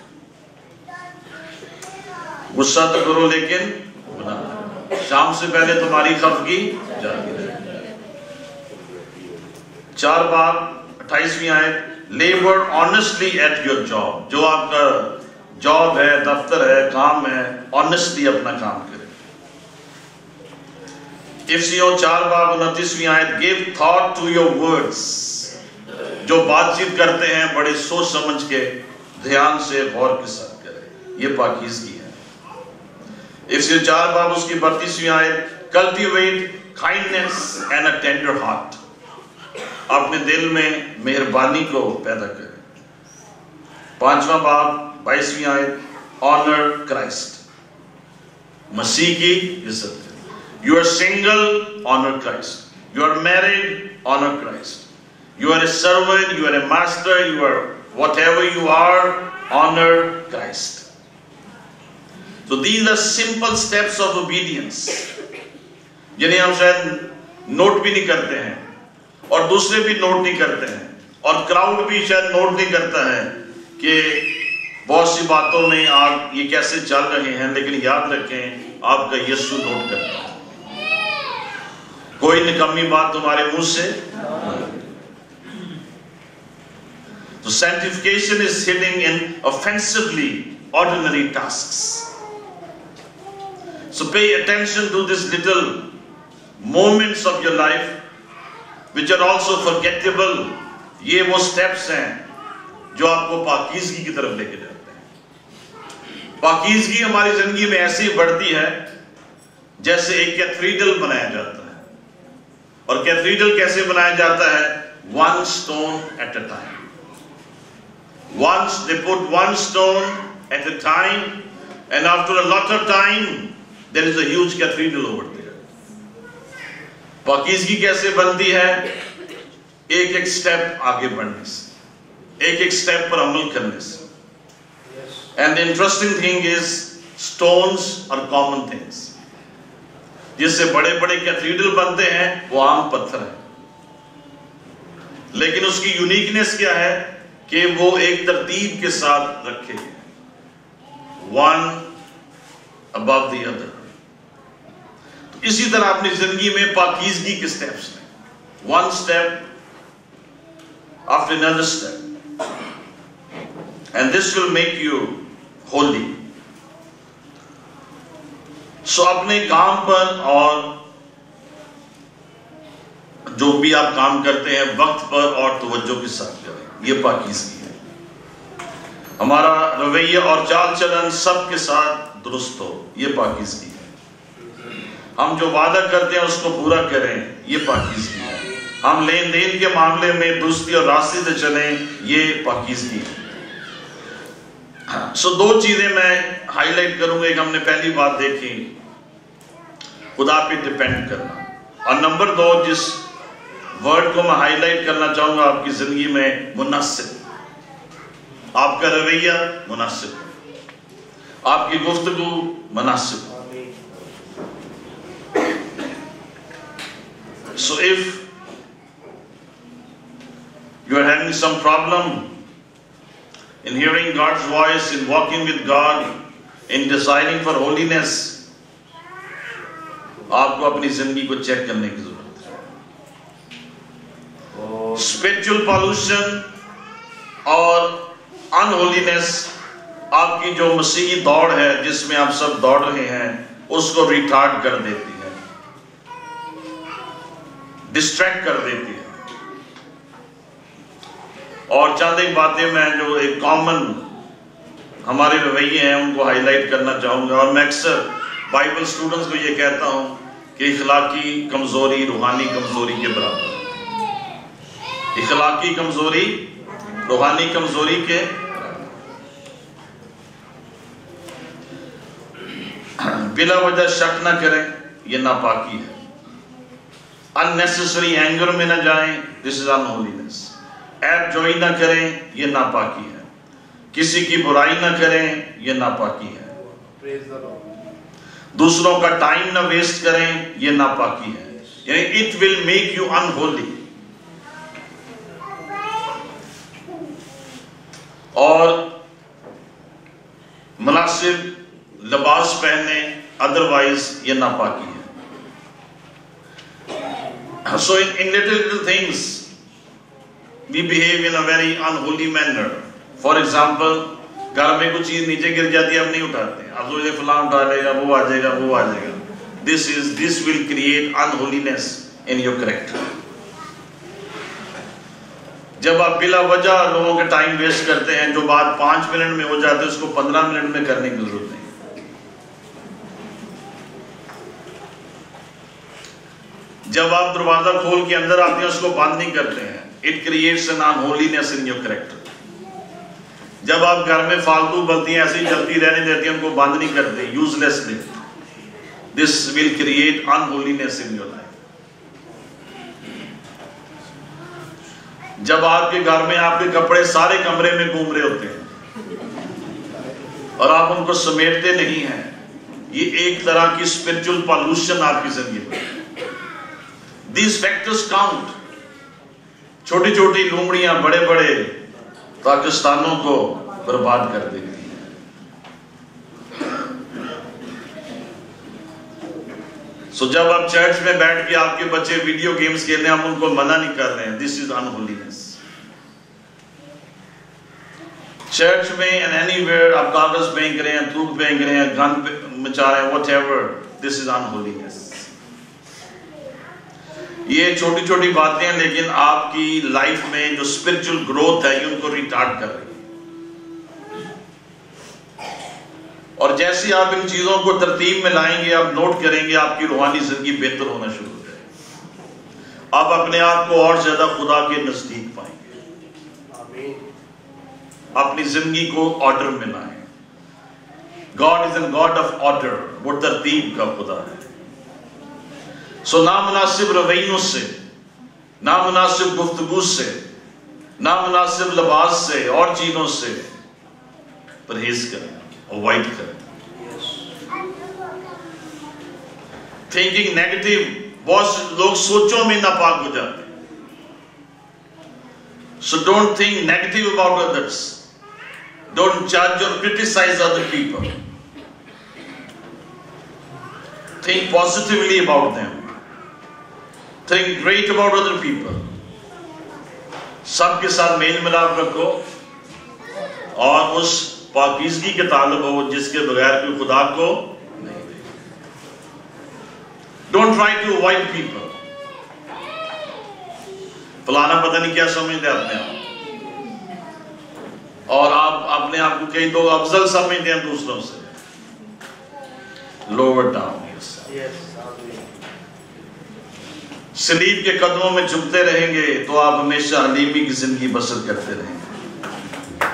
गुस्सा तो करो लेकिन गुनाह. शाम से पहले तुम्हारी खफगी जागी रहे. 4 बाब 28वीं आयत, labour honestly at your job. जो आपका जॉब है, दफ्तर है, काम है, ऑनेस्टली अपना काम करें. इफिसियों 4 बाब 29वीं आयत, give thought to your words. जो बातचीत करते हैं बड़े सोच समझ के, ध्यान से, गौर के साथ करें. ये पाकीज़गी है. इफिसियों 4 बाब उसकी 32वीं आयत, cultivate kindness and a tender heart. अपने दिल में मेहरबानी को पैदा करें. 5वां बाब 22वीं आयत, ऑनर क्राइस्ट. मसीह की इज्जत करें. You are single, honour Christ. You are married, honour Christ. You are a servant, you are a master, you are whatever you are, honor Christ. So these are simple steps of obedience, जिन्हें हम शायद note भी नहीं करते हैं, اور دوسرے بھی نوٹ نہیں کرتے ہیں، اور کراؤڈ بھی شاید نوٹ نہیں کرتا ہے کہ بہت سی باتوں میں آپ یہ کیسے چل رہے ہیں، لیکن یاد رکھیں آپ کا یسوع نوٹ کرتا ہے. کوئی نکمی بات تمہارے منہ سے. So sanctification is hidden in offensively ordinary tasks. So pay attention to these little moments of your life which are also forgettable. یہ وہ سٹیپس ہیں جو آپ کو پاکیزگی کی طرف لے کے جاتے ہیں. پاکیزگی ہماری زندگی میں ایسی بڑھتی ہے جیسے ایک کیتھیڈرل بنایا جاتا ہے. اور کیتھیڈرل کیسے بنایا جاتا ہے؟ one stone at a time. Once they put one stone at a time, and after a lot of time there is a huge cathedral over there. پاکیزگی کیسے بنتی ہے؟ ایک ایک سٹیپ آگے بڑھنے سے، ایک ایک سٹیپ پر عمل کرنے سے. And the interesting thing is stones are common things. جس سے بڑے بڑے کیتھیڈرل بنتے ہیں وہ عام پتھر ہے، لیکن اس کی یونیکنیس کیا ہے کہ وہ ایک ترتیب کے ساتھ رکھے ہیں، one above the other. تو اسی طرح اپنی زندگی میں پاکیزگی کے سٹیپس ہیں، one step after another step, and this will make you holy. So اپنے کام پر اور جو بھی آپ کام کرتے ہیں وقت پر اور توجہ کے ساتھ کریں، یہ پاکیزگی ہے. ہمارا رویہ اور چال چلن سب کے ساتھ درست ہو، یہ پاکیزگی ہے. ہم جو وعدہ کرتے ہیں اس کو پورا کریں، یہ پاکیزگی ہے. ہم لین دین کے معاملے میں درستی اور راستے سے چلیں، یہ پاکیزگی ہے. سو دو چیزیں میں ہائی لائٹ کروں گا. ایک ہم نے پہلی بات دیکھی خدا پہ ڈیپینڈ کرنا، اور نمبر دو جس ورڈ کو میں ہائی لائٹ کرنا چاہوں گا آپ کی زندگی میں، مناسب. آپ کا رویہ مناسب، آپ کی گفتگو مناسب. So if you are having some problem in hearing God's voice, in walking with God, in desiring for holiness, آپ کو اپنی زندگی کو چیک کرنے کی ضرورت ہے. اسپرچل پالوشن اور انہولینس آپ کی جو مسیحی دوڑ ہے جس میں آپ سب دوڑ رہے ہیں اس کو ریٹارڈ کر دیتی ہے، ڈسٹریکٹ کر دیتی ہے. اور چند ایک باتیں میں جو ایک کامن ہمارے رویے ہیں ان کو ہائی لائٹ کرنا چاہوں گا. اور میں اکثر بائبل اسٹوڈنٹس کو یہ کہتا ہوں کہ اخلاقی کمزوری روحانی کمزوری کے برابر ہے. اخلاقی کمزوری روحانی کمزوری کے بلا وجہ شک نہ کریں، یہ ناپاکی ہے. unnecessary anger میں نہ جائیں، this is unholiness. عیب جوئی نہ کریں، یہ ناپاکی ہے. کسی کی برائی نہ کریں، یہ ناپاکی ہے. دوسروں کا ٹائم نہ ویسٹ کریں، یہ ناپاکی ہے. یعنی it will make you unholy. اور مناسب لباس پہنے، ادروائز یہ ناپاکی ہے. So in little things we behave in a very unholy manner. For example, گھر میں کچھ چیز نیچے گر جاتی ہے ہم نہیں اٹھاتے ہیں، اب سوچتے فلاں اٹھا لے گا، وہ آ جائے گا، وہ آ جائے گا. This will create unholiness in your character. جب آپ بلا وجہ لوگوں کے ٹائم ویسٹ کرتے ہیں، جو بات 5 منٹ میں ہو جاتے ہے اس کو 15 منٹ میں کرنے کی ضرورت نہیں. جب آپ دروازہ کھول کے اندر آتے ہیں اس کو بند نہیں کرتے ہیں. It creates an unholiness in your character. جب آپ گھر میں فالتو بلتیاں ایسی چلتی رہنے دیتی ہیں ان کو بند نہیں کرتے uselessly. This will create unholiness in your life. جب آپ کے گھر میں آپ کے کپڑے سارے کمرے میں گھوم رہے ہوتے ہیں اور آپ ان کو سمیٹتے نہیں ہیں، یہ ایک طرح کی اسپرچل پالوشن آپ کی زندگی میں. These factors count. छोटी छोटी लूमड़ियां बड़े बड़े पाकिस्तानों को बर्बाद कर देती हैं। सो जब आप चर्च में बैठ के आपके बच्चे वीडियो गेम्स खेल रहे हैं, हम उनको मना नहीं कर रहे हैं, दिस इज अनहोलीनेस। चर्च में एंड एनीवेयर आप कागज फेंक रहे हैं, थूक फेंक रहे हैं, गन मचा रहे हैं, व्हाटएवर, दिस इज अनहोलीनेस। ये छोटी छोटी बातें हैं, लेकिन आपकी लाइफ में जो स्पिरिचुअल ग्रोथ है ये उनको रिटार्ड कर रही है। और जैसे आप इन चीजों को तरतीब में लाएंगे, आप नोट करेंगे, आपकी रूहानी जिंदगी बेहतर होना शुरू हो जाएगी। आप अपने आप को और ज्यादा खुदा के नजदीक पाएंगे। अपनी जिंदगी को ऑर्डर में लाएं। God is an God of order, वो तरतीब का खुदा है। सो नामुनासिब रवैयों से, नामुनासिब गुफ्तगू से, नामुनासिब लिबास से और चीजों से परहेज करें, अवॉइड करें। थिंकिंग नेगेटिव, बहुत लोग सोचों में नापाक हो जाते हैं। So don't think negative about others, don't जज और criticise other people, think positively about them, think great about other people. सबके साथ मेल मिलाप रखो और उस पाकीज़गी के ताल्लुक हो जिसके बगैर कोई खुदा को नहीं देगा। Don't try to avoid people. फलाना पता नहीं क्या समझते अपने आप, और आप अपने आप को कई लोग अफजल समझते हैं दूसरों से। Lower down. सलीब के कदमों में झुकते रहेंगे तो आप हमेशा हलीमी की जिंदगी बसर करते रहेंगे।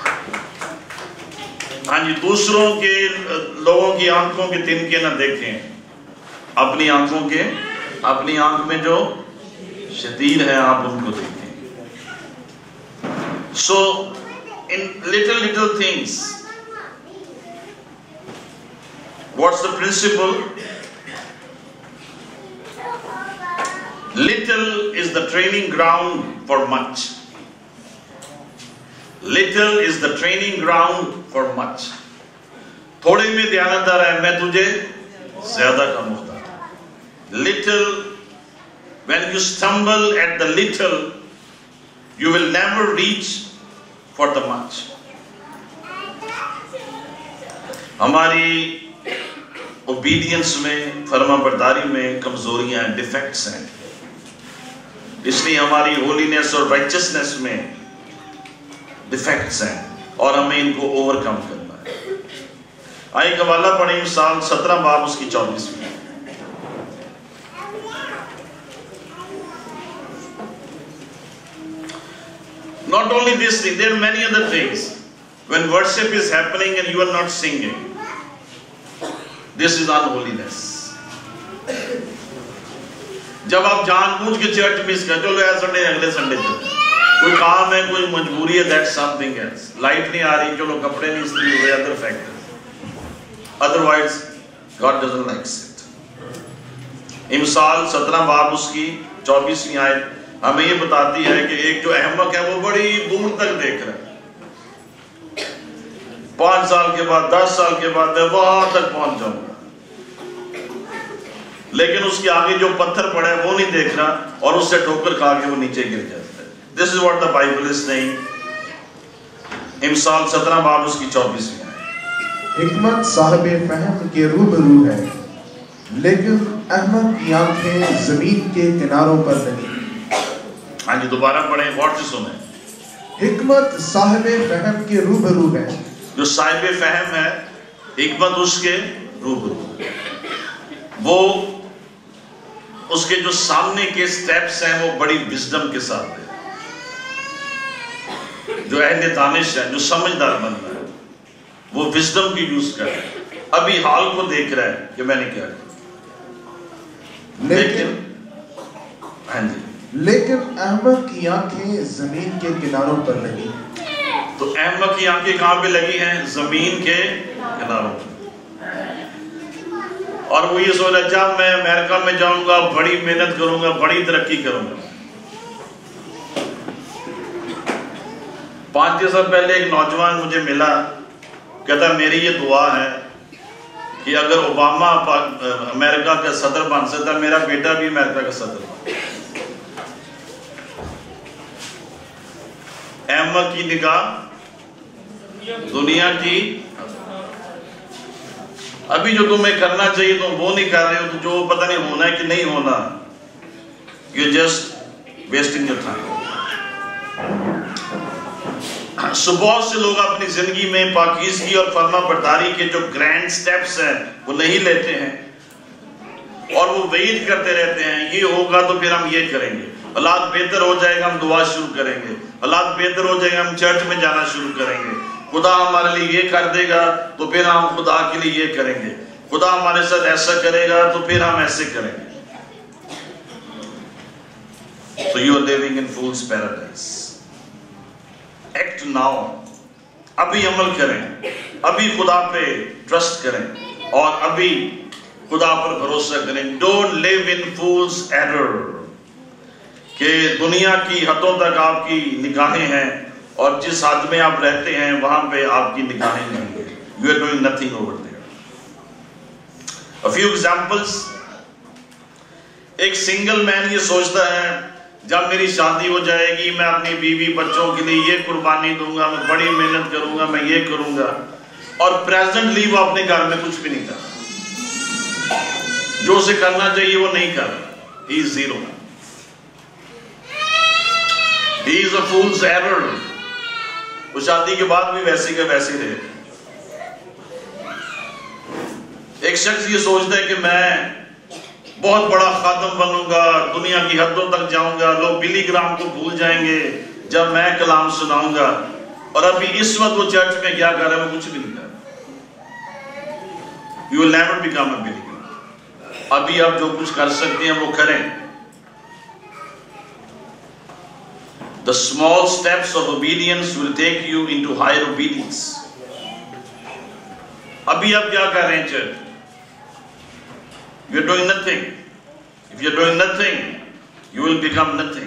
हाँ जी, दूसरों के लोगों की आंखों के तिनके ना देखें, अपनी आंखों के, अपनी आंख में जो शतीर है आप उनको देखें। So in little things, what's the principle? Little is the training ground for much. Little is the training ground for much. थोड़े में ध्यानदार है, मैं तुझे ज्यादा का मुख्तार। Little, when you stumble at the little, you will never reach for the much. हमारी obedience में, फर्माबरदारी में कमजोरियां, डिफेक्ट्स हैं, इसलिए हमारी होलीनेस और राइचसनेस में डिफेक्ट्स हैं और हमें इनको ओवरकम करना है। आइए हवाला पढ़ें, मिसाल 17 बाब उसकी 24वीं। Not only this thing, there are many other things. When worship is happening and you are not singing, this is unholiness. जब आप जानबूझ के चर्च मिस कर, चलो यार संडे अगले संडे चलो, कोई काम है, कोई मजबूरी है, दैट्स समथिंग एल्स। लाइट नहीं आ रही, चलो कपड़े नहीं इस्त्री हुए, other factors. Otherwise God doesn't likes it. मिसाल 17 बाब उसकी 24वीं आयत हमें ये बताती है कि एक जो अहमक है वो बड़ी दूर तक देख रहा है, 5 साल के बाद, 10 साल के बाद मैं वहां तक पहुंच जाऊंगा, लेकिन उसके आगे जो पत्थर पड़ा है वो नहीं देख रहा और उससे ठोकर खा के वो नीचे गिर जाता है। This is what the Bible is saying. मिसाल 17 बाब उसकी 24वीं आयत। हिकमत साहिबे फहम के रूबरू है, लेकिन अहमक की आंखें जमीन के किनारों पर नहीं। हाँ जी, दोबारा पढ़ें, गौर से सुने। हिकमत साहिबे फहम के रूबरू है। जो साहिबे फहम है, हिकमत उसके रूबरू, वो उसके जो सामने के स्टेप्स हैं वो बड़ी विजडम के साथ है। जो अहले दानिश है, जो समझदार बंदा है, वो विजडम की यूज कर रहा है, अभी हाल को देख रहा है कि मैंने क्या किया। लेकिन हाँ जी, लेकिन अहमक की आंखें जमीन के किनारों पर लगी। तो अहमक की आंखें कहां पे लगी हैं? जमीन के किनारों पर। और वो ये सोच रहा, जब मैं अमेरिका में जाऊंगा, बड़ी मेहनत करूंगा, बड़ी तरक्की करूंगा। 5 साल पहले एक नौजवान मुझे मिला, कहता मेरी ये दुआ है कि अगर ओबामा अमेरिका का सदर बन सकता, मेरा बेटा भी अमेरिका का सदर बन। अहमद की निगाह दुनिया की, अभी जो तुम्हें करना चाहिए तुम वो नहीं कर रहे हो, तो जो पता नहीं होना है कि नहीं होना, you just wasting your time. सो बहुत से लोग अपनी जिंदगी में पाकीज़गी और फर्मा बरदारी के जो ग्रैंड स्टेप्स हैं वो नहीं लेते हैं और वो वेट करते रहते हैं, ये होगा तो फिर हम ये करेंगे, हालात बेहतर हो जाएगा हम दुआ शुरू करेंगे, हालात बेहतर हो जाएगा हम चर्च में जाना शुरू करेंगे, खुदा हमारे लिए ये कर देगा तो फिर हम खुदा के लिए ये करेंगे, खुदा हमारे साथ ऐसा करेगा तो फिर हम ऐसे करेंगे। So you are living in fool's paradise. Act now. अभी अमल करें, अभी खुदा पे ट्रस्ट करें और अभी खुदा पर भरोसा करें। Don't live in fool's error. कि दुनिया की हदों तक आपकी निगाहें हैं और जिस हद में आप रहते हैं वहां पे आपकी निगाहें नहीं है। You are doing nothing over there. A few examples. एक सिंगल मैन ये सोचता है जब मेरी शादी हो जाएगी मैं अपनी बीवी बच्चों के लिए ये कुर्बानी दूंगा, मैं बड़ी मेहनत करूंगा, मैं ये करूंगा, और प्रेजेंटली वो अपने घर में कुछ भी नहीं कर रहा, जो उसे करना चाहिए वो नहीं कर रहा। He is zero. He is a fool's error. वो शादी के बाद भी वैसे के वैसे रहे। एक शख्स ये सोचता है कि मैं बहुत बड़ा खादम बनूंगा, दुनिया की हदों तक जाऊंगा, लोग बिली ग्राम को भूल जाएंगे जब मैं कलाम सुनाऊंगा, और अभी इस वक्त वो चर्च में क्या कर रहा है, वो कुछ भी नहीं कर रहा। You will never become a Billy Graham. अभी आप जो कुछ कर सकते हैं वो करें। The small steps of obedience will take you into higher obedience. अभी आप क्या कर रहे हैं church? You're doing nothing. If you're doing nothing, you will become nothing.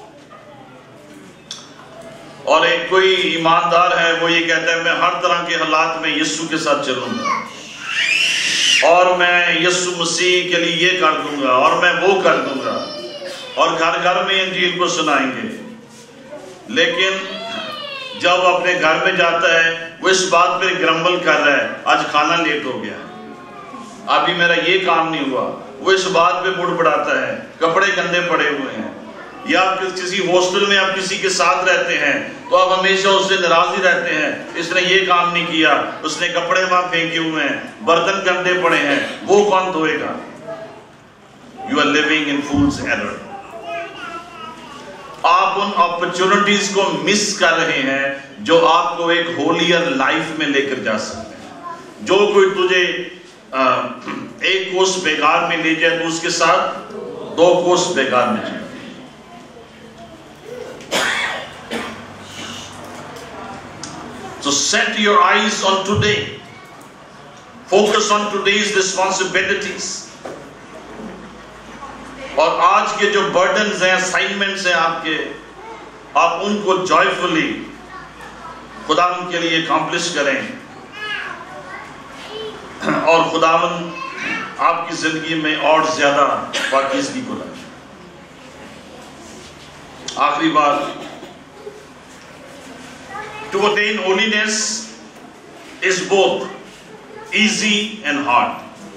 और एक कोई ईमानदार है वो ये कहता है मैं हर तरह के हालात में यीशु के साथ चलूंगा और मैं यीशु मसीह के लिए ये कर दूंगा और मैं वो कर दूंगा, और घर घर में इंजील को सुनाएंगे। लेकिन जब अपने घर में जाता है वो इस बात पे ग्रम्बल कर रहा है आज खाना लेट हो गया, अभी मेरा ये काम नहीं हुआ, वो इस बात पे बुड़बुड़ाता है, कपड़े गंदे पड़े हुए हैं, या किसी हॉस्टल में आप किसी के साथ रहते हैं तो आप हमेशा उससे नाराज ही रहते हैं, इसने ये काम नहीं किया, उसने कपड़े वहां फेंके हुए हैं, बर्तन गंदे पड़े हैं, वो कौन धोएगा? You are living in fool's error. आप उन अपॉर्चुनिटीज को मिस कर रहे हैं जो आपको एक होलियर लाइफ में लेकर जा सकते हैं। जो कोई तुझे एक कोस बेकार में ले जाए तो उसके साथ 2 कोस बेकार में जाए। So set your eyes on today. Focus on today's responsibilities. और आज के जो बर्डन्स हैं, असाइनमेंट्स हैं आपके, आप उनको जॉयफुली खुदावन के लिए अकम्प्लिश करें और खुदावन आपकी जिंदगी में और ज्यादा पाकीज़गी को लाए। आखिरी बात, to attain holiness is both easy and hard.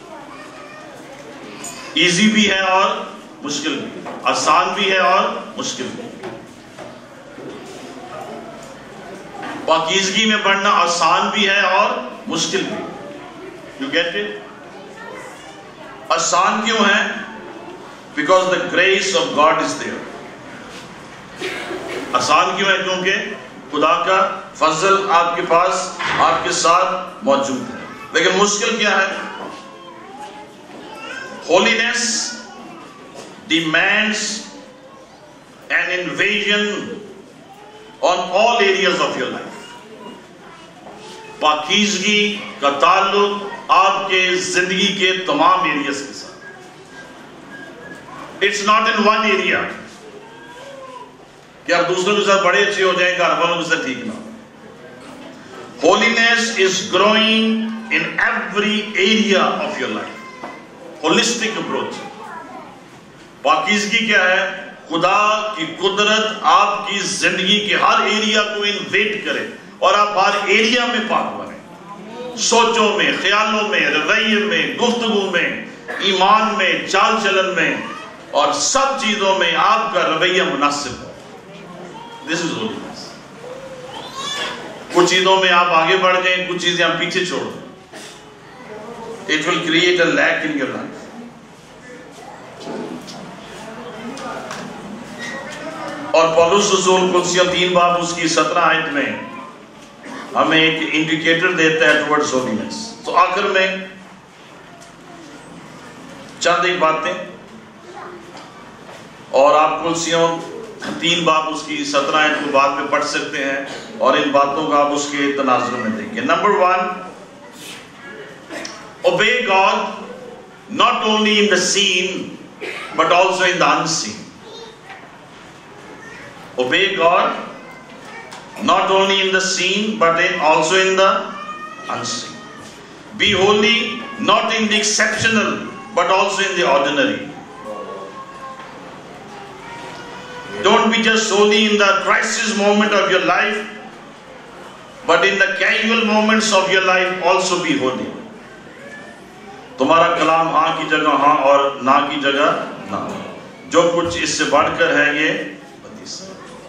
easy भी है और मुश्किल भी, आसान भी है और मुश्किल भी। पाकीज़गी में बढ़ना आसान भी है और मुश्किल भी। You get it? आसान क्यों है? Because the grace of God is there. आसान क्यों है? क्योंकि खुदा का फजल आपके पास, आपके साथ मौजूद है। लेकिन मुश्किल क्या है? Holiness demands an invasion on all areas of your life. पाकीज़गी का ताल्लुक आपके जिंदगी के तमाम एरियाज के साथ। It's not in one area. کہ آپ دوسروں کے ساتھ بڑے اچھے ہو جائیں، گھر والوں کے ساتھ ٹھیک نہ ہو. Holiness is growing in every area of your life. Holistic approach. پاکیزگی کیا ہے؟ خدا کی قدرت آپ کی زندگی کے ہر ایریا کو انویٹ کرے اور آپ ہر ایریا میں پاک بنیں. سوچوں میں، خیالوں میں، رویے میں، گفتگو میں، ایمان میں، چال چلن میں اور سب چیزوں میں آپ کا رویہ مناسب ہو. This is holiness. کچھ چیزوں میں آپ آگے بڑھ جائیں، کچھ چیزیں آپ پیچھے چھوڑ دیں. It will create a lack in your life. اور پولس رسول قدسیہ 3 باب اس کی 17 آیت میں ہمیں ایک انڈیکیٹر دیتا ہے ٹورڈز ہولینس. تو آخر میں چند ایک باتیں، اور آپ قدسیوں 3 باب اس کی 17 آیت کو بعد میں پڑھ سکتے ہیں اور ان باتوں کا آپ اس کے تناظر میں دیکھیں. Number 1، obey God not only in the seen but also in the unseen. Obey God not only in the seen but also in the unseen. Be holy not in the exceptional but also in the ordinary. Don't be just holy in the crisis moment of your life, but in the casual moments of your life also be holy. تمہارا کلام ہاں کی جگہ ہاں اور نہ کی جگہ نہ. جو کچھ اس سے بڑھ کر ہے یہ بدیس.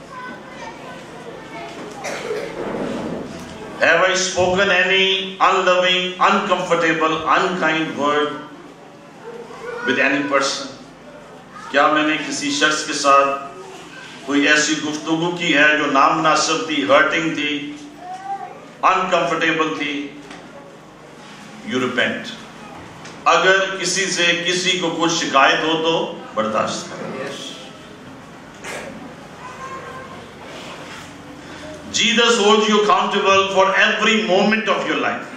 Have I spoken any unloving, uncomfortable, unkind word with any person? کیا میں نے کسی شخص کے ساتھ کوئی ایسی گفتگو کی ہے جو نامناسب تھی، ہرٹنگ تھی، انکمفرٹیبل تھی؟ You repent. اگر کسی سے کسی کو کچھ شکایت ہو تو برداشت کریں. Jesus holds you accountable for every moment of your life.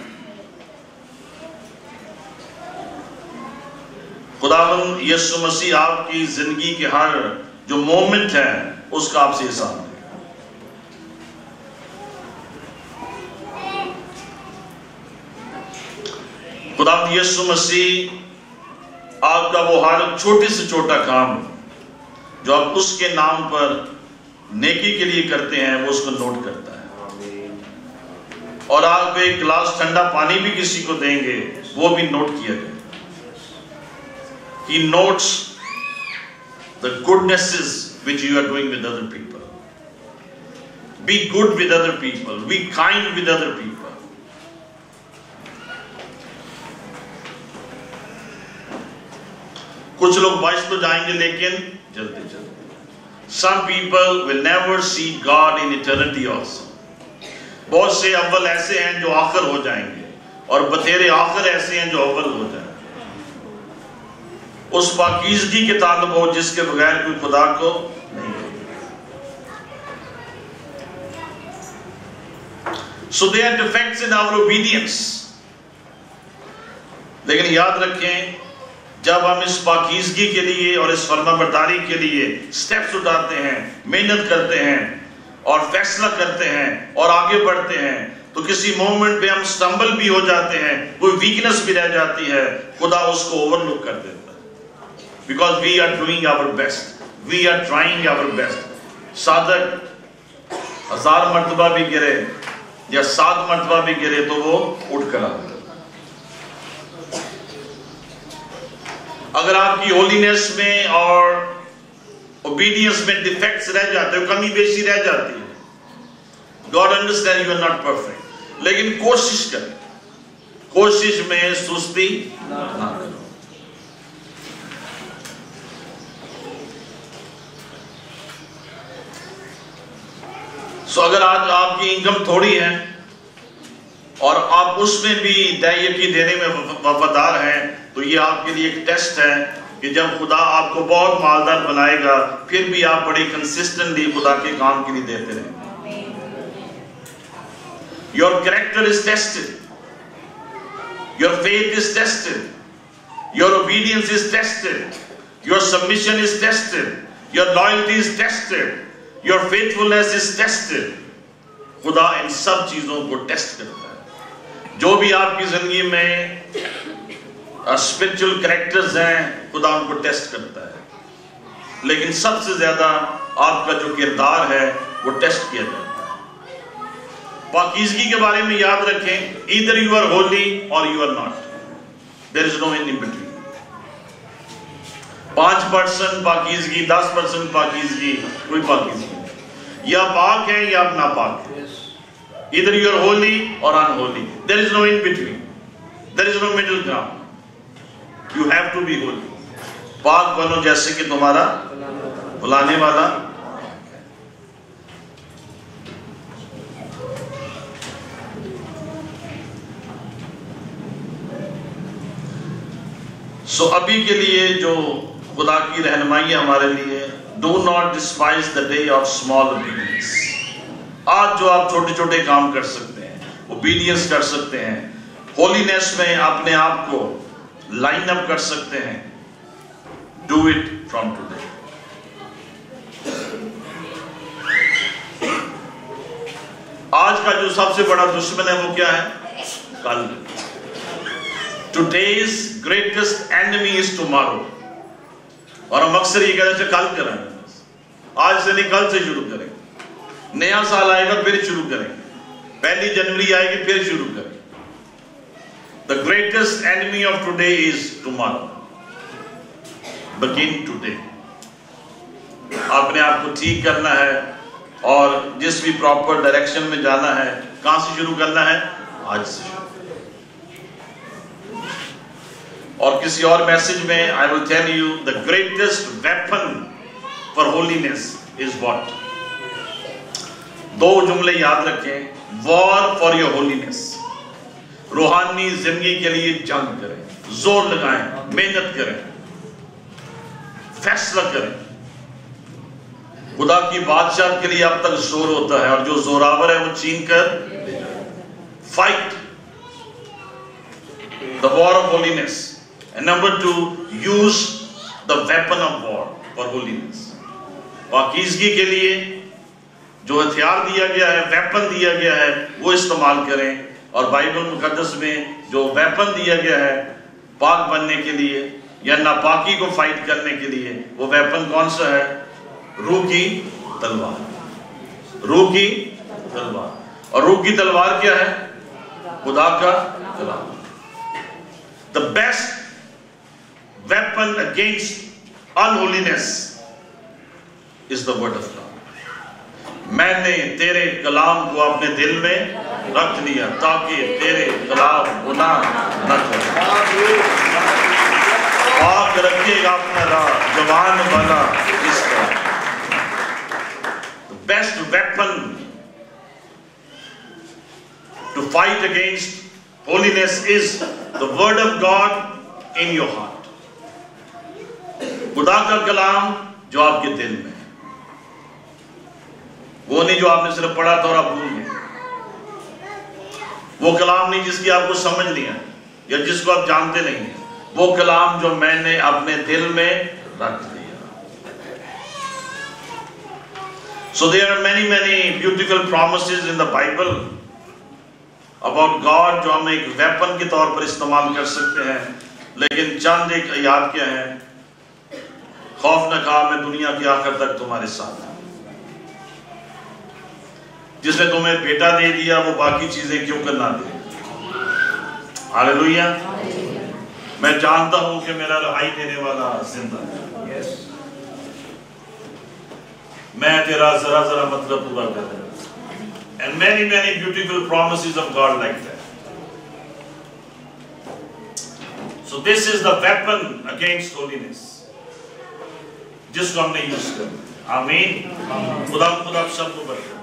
خداوند یسوع مسیح آپ کی زندگی کے ہر جو مومنٹ ہے اس کا آپ سے حساب لے گا. خداوند یسوع مسیح آپ کا وہ ہر چھوٹے سے چھوٹا کام جو آپ اس کے نام پر نیکی کے لیے کرتے ہیں وہ اس کو نوٹ کرتا ہے. اور آپ ایک گلاس ٹھنڈا پانی بھی کسی کو دیں گے وہ بھی نوٹ کیا گیا. He notes the goodnesses which you are doing with other people. Be good with other people. Be kind with other people. کچھ لوگ بچ تو جائیں گے لیکن جلدی جلدی. Some people will never see God in eternity also. بہت سے اول ایسے ہیں جو آخر ہو جائیں گے اور بتھیرے آخر ایسے ہیں جو اول ہو جائیں. اس پاکیزگی کے طالب ہو جس کے بغیر کوئی خدا کو نہیں ہے. So there are defects in our obedience. لیکن یاد رکھیں جب ہم اس پاکیزگی کے لیے اور اس فرما برداری کے لیے سٹیپس اٹھاتے ہیں، محنت کرتے ہیں اور فیصلہ کرتے ہیں اور آگے بڑھتے ہیں تو کسی مومنٹ پہ ہم سٹمبل بھی ہو جاتے ہیں، کوئی ویکنس بھی رہ جاتی ہے، خدا اس کو اوور لک کر دیتا ہے. Because we are doing our best. We are trying our best. صادق 1000 مرتبہ بھی گرے یا 7 مرتبہ بھی گرے تو وہ اٹھ کر آتا ہے. اگر آپ کی ہولینس میں اور اوبیڈینس میں ڈیفیکٹس رہ جاتے ہیں، کمی بیشی رہ جاتی ہے، God understand you are not perfect. لیکن کوشش کریں، کوشش میں سستی نہ کرو. سو اگر آج آپ کی انکم تھوڑی ہے اور آپ اس میں بھی دہیکی دینے میں وفادار ہیں تو یہ آپ کے لیے ایک ٹیسٹ ہے کہ جب خدا آپ کو بہت مالدار بنائے گا پھر بھی آپ بڑی کنسسٹنٹلی خدا کے کام کے لیے دیتے رہیں. Your character is tested. Your faith is tested. Your obedience is tested. Your submission is tested. Your loyalty is tested. Your faithfulness is tested. खुदा इन सब चीजों को टेस्ट करता है। जो भी आपकी जिंदगी में स्पिरिचुअल कैरेक्टर्स हैं, खुदा उनको टेस्ट करता है। लेकिन सबसे ज्यादा आपका जो किरदार है वो टेस्ट किया जाता है। पाकीज़गी के बारे में याद रखें, either you are holy or you are not. There is no in between. 5% पाकीज़गी, 10% पाकीज़गी, कोई पाकीज़गी नहीं। या पाक है या नापाक है। Either you are holy or unholy. There is no in between. There is no middle ground. You have to be holy. पाक बनो जैसे कि तुम्हारा बुलाने वाला। सो अभी के लिए जो खुदा की रहनुमाई हमारे लिए, do not despise the day of small obedience. आज जो आप छोटे छोटे काम कर सकते हैं, ओबीडियंस कर सकते हैं, होलीनेस में अपने आप को लाइन अप कर सकते हैं, डू इट फ्रॉम टुडे। आज का जो सबसे बड़ा दुश्मन है वो क्या है? कल। Today's greatest enemy is tomorrow. और हम अक्सर ये कहते हैं कल करेंगे, आज से नहीं कल से शुरू करें। नया साल आएगा फिर शुरू करेंगे, 1 जनवरी आएगी फिर शुरू करें। The greatest enemy of today is tomorrow. Begin today. अपने आप को ठीक करना है और जिस भी प्रॉपर डायरेक्शन में जाना है, कहां से शुरू करना है? आज से शुरू। और किसी और मैसेज में I will tell you the greatest weapon for holiness is what? 2 जुमले याद रखें, war for your holiness. रूहानी जिंदगी के लिए जंग करें, जोर लगाएं, मेहनत करें, फैसला करें। खुदा की बादशाह के लिए अब तक जोर होता है और जो जोरावर है वो छीन कर ले जाए। Fight the war of holiness. And number 2, use the weapon of war for holiness. पाकीज़गी के लिए जो हथियार दिया गया है, वेपन दिया गया है, वो इस्तेमाल करें। और बाइबल मुकद्दस में जो वेपन दिया गया है पाक बनने के लिए या नापाकी को फाइट करने के लिए, वो वेपन कौन सा है? रूह की तलवार। रूह की तलवार। और रूह की तलवार क्या है? खुदा का कलाम। The best weapon against unholiness is the word of God. मैंने तेरे कलाम को अपने दिल में रख लिया ताकि तेरे खिलाफ गुनाह न करे। पाक रखेगा अपना राह जवान वाला इसका। The best weapon to fight against holiness is the word of God in your heart. खुदा का कलाम जो आपके दिल में, वो नहीं जो आपने सिर्फ पढ़ा था और आप भूल गए। वो कलाम नहीं जिसकी आपको समझ नहीं है या जिसको आप जानते नहीं हैं। वो कलाम जो मैंने अपने दिल में रख दिया। So there are many beautiful promises in the Bible about God जो हम एक वेपन के तौर पर इस्तेमाल कर सकते हैं। लेकिन चंद एक आयत क्या है? खौफ न खा, मैं दुनिया की आखिर तक तुम्हारे साथ हूं। जिसने तुम्हें बेटा दे दिया वो बाकी चीजें क्यों करना दे? हालेलुया। मैं जानता हूं कि मेरा रहाई देने वाला जिंदा है। मैं तेरा जरा जरा मतलब पूरा कर रहा हूं। And many beautiful promises of God like that. So this is the weapon against holiness जिसको हमने यूज करना। आमीन। खुदा सबको बरकत।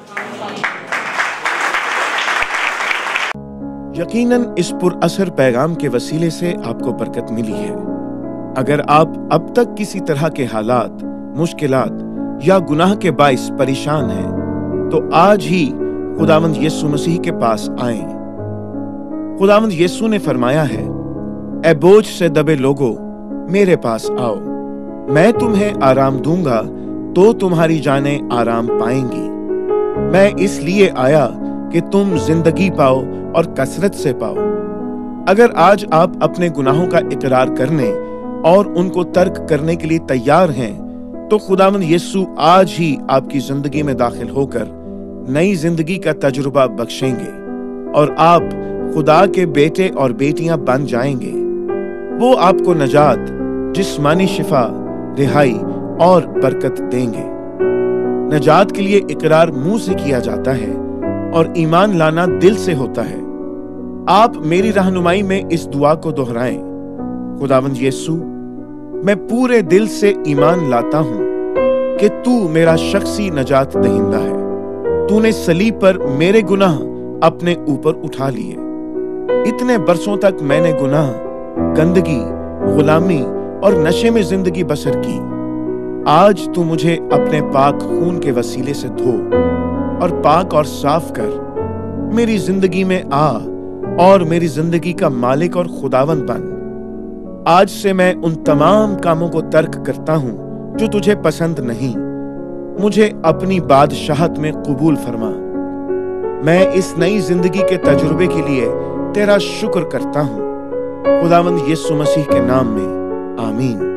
यकीनन इस पुरअसर पैगाम के वसीले से आपको बरकत मिली है। अगर आप अब तक किसी तरह के हालात, मुश्किलात या गुनाह के बाइस परेशान हैं, तो आज ही खुदावंद यीशु मसीह के पास आएं। खुदावंद यीशु ने फरमाया है, ए बोझ से दबे लोगों, मेरे पास आओ, मैं तुम्हें आराम दूंगा। तो तुम्हारी जानें आराम पाएंगी। मैं इसलिए आया कि तुम जिंदगी पाओ और कसरत से पाओ। अगर आज आप अपने गुनाहों का इकरार करने और उनको तर्क करने के लिए तैयार हैं, तो खुदावंद यीशु आज ही आपकी जिंदगी में दाखिल होकर नई जिंदगी का तजुर्बा बख्शेंगे और आप खुदा के बेटे और बेटियां बन जाएंगे। वो आपको नजात, जिस्मानी शिफा, रिहाई और बरकत देंगे। नजात के लिए इकरार मुंह से किया जाता है और ईमान लाना दिल से होता है। आप मेरी रहनुमाई में इस दुआ को दोहराएं। खुदावंद यीशु, मैं पूरे दिल से ईमान लाता हूं कि तू मेरा शख्सी नजात दहिंदा है। तूने सलीब पर मेरे गुनाह अपने ऊपर उठा लिए। इतने बरसों तक मैंने गुनाह, गंदगी, गुलामी और नशे में जिंदगी बसर की। आज तू मुझे अपने पाक खून के वसीले से धो और पाक और साफ कर। मेरी जिंदगी में आ और मेरी जिंदगी का मालिक और खुदावंद बन। आज से मैं उन तमाम कामों को तर्क करता हूं जो तुझे पसंद नहीं। मुझे अपनी बादशाहत में कबूल फरमा। मैं इस नई जिंदगी के तजुर्बे के लिए तेरा शुक्र करता हूं। खुदावंद यीशु मसीह के नाम में, आमीन।